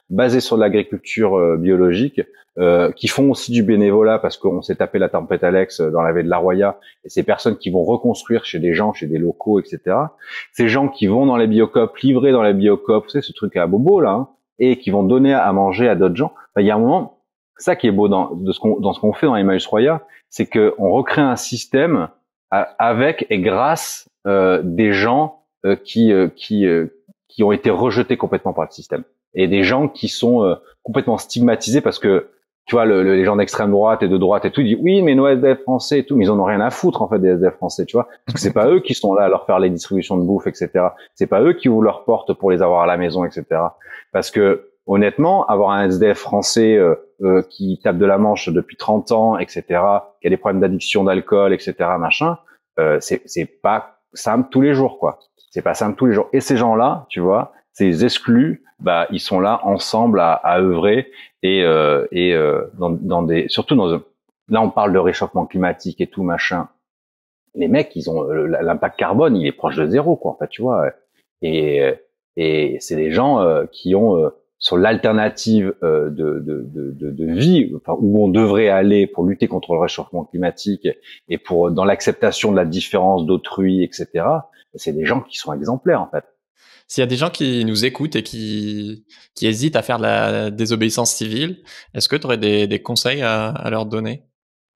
S2: basés sur de l'agriculture biologique, qui font aussi du bénévolat parce qu'on s'est tapé la tempête Alex dans la vallée de la Roya, et ces personnes qui vont reconstruire chez des gens, chez des locaux, etc. Ces gens qui vont dans les biocoop, livrer dans les biocoop, ce truc à bobo là, hein, et qui vont donner à manger à d'autres gens. Enfin, il y a un moment, ça qui est beau dans ce qu'on fait dans Emmaüs Roya, c'est que on recrée un système avec et grâce des gens qui ont été rejetés complètement par le système, et des gens qui sont complètement stigmatisés parce que tu vois les gens d'extrême droite et de droite et tout, ils disent oui mais nos SDF français et tout, mais ils en ont rien à foutre en fait des SDF français, tu vois, parce que c'est pas eux qui sont là à leur faire les distributions de bouffe, etc. C'est pas eux qui ouvrent leurs portes pour les avoir à la maison, etc. Parce que honnêtement, avoir un SDF français qui tape de la manche depuis 30 ans, etc., qui a des problèmes d'addiction d'alcool, etc., machin, c'est pas simple tous les jours, quoi. C'est pas simple tous les jours. Et ces gens-là, tu vois, ces exclus, bah, ils sont là ensemble à œuvrer et dans des, surtout là, on parle de réchauffement climatique et tout, machin. Les mecs, ils ont l'impact carbone, il est proche de zéro, quoi, en fait, tu vois. Et c'est des gens qui ont sur l'alternative de vie, enfin, où on devrait aller pour lutter contre le réchauffement climatique et pour dans l'acceptation de la différence d'autrui, etc. C'est des gens qui sont exemplaires, en fait.
S1: S'il y a des gens qui nous écoutent et qui hésitent à faire de la désobéissance civile, est-ce que tu aurais des conseils à leur donner?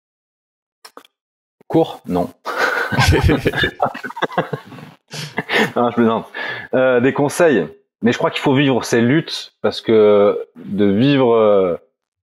S2: Court? Non. Non, je plaisante. Des conseils. Mais je crois qu'il faut vivre ces luttes parce que de vivre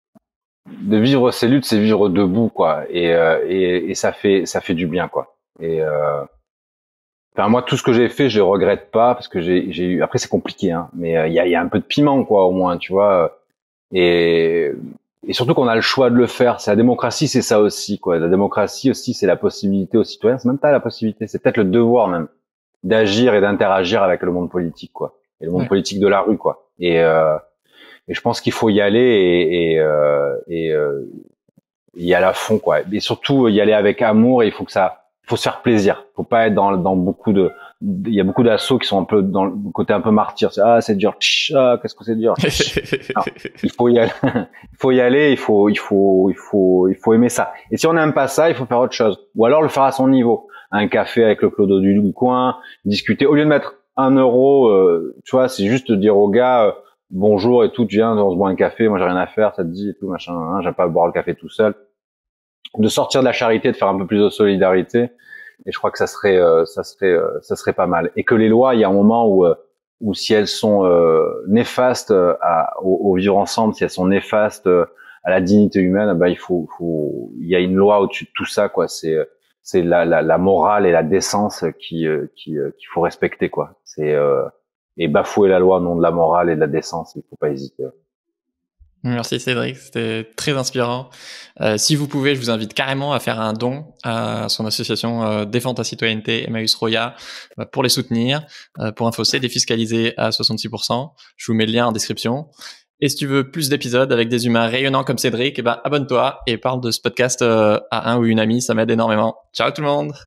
S2: ces luttes, c'est vivre debout, quoi. Et ça fait du bien, quoi. Enfin, moi, tout ce que j'ai fait, je le regrette pas parce que j'ai eu. Après, c'est compliqué, hein. Mais il y a un peu de piment, quoi, au moins, tu vois. Et surtout qu'on a le choix de le faire. C'est la démocratie, c'est ça aussi, quoi. La démocratie aussi, c'est la possibilité aux citoyens. C'est même pas la possibilité, c'est peut-être le devoir même d'agir et d'interagir avec le monde politique, quoi. Et le monde politique de la rue, quoi. Et je pense qu'il faut y aller et y aller à fond, quoi. Et surtout y aller avec amour. Et il faut se faire plaisir. Faut pas être dans beaucoup de. Il y a beaucoup d'assauts qui sont un peu dans le côté un peu martyr. C'est dur. Qu'est-ce que c'est dur. Non, il faut y aller. Il faut y aller. Il faut aimer ça. Et si on n'aime pas ça, il faut faire autre chose. Ou alors le faire à son niveau. Un café avec le clodo du coin, discuter. Au lieu de mettre 1 euro, tu vois, c'est juste dire au gars bonjour et tout, tu viens, on se boit un café, moi j'ai rien à faire, ça te dit et tout, machin, hein, j'aime pas boire le café tout seul. De sortir de la charité, de faire un peu plus de solidarité, et je crois que ça serait pas mal. Et que les lois, il y a un moment où si elles sont néfastes au vivre ensemble, si elles sont néfastes à la dignité humaine, bah il y a une loi au-dessus de tout ça, quoi. C'est la morale et la décence qu'il faut respecter, quoi. Et bafouer la loi au nom de la morale et de la décence, il faut pas hésiter.
S1: Merci Cédric, c'était très inspirant. Si vous pouvez, je vous invite carrément à faire un don à son association Défends ta citoyenneté, Emmaüs Roya, pour les soutenir. Pour info, c'est défiscalisé à 66%. Je vous mets le lien en description. Et si tu veux plus d'épisodes avec des humains rayonnants comme Cédric, abonne-toi et parle de ce podcast à un ou une amie, ça m'aide énormément. Ciao tout le monde!